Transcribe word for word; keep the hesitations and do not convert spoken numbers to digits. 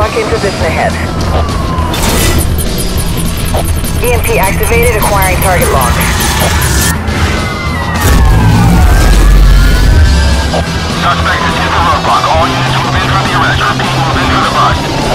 truck in position ahead. E M P activated, acquiring target lock. Suspect has hit the roadblock. All units move in for the arrest. Repeat, move in for the bust.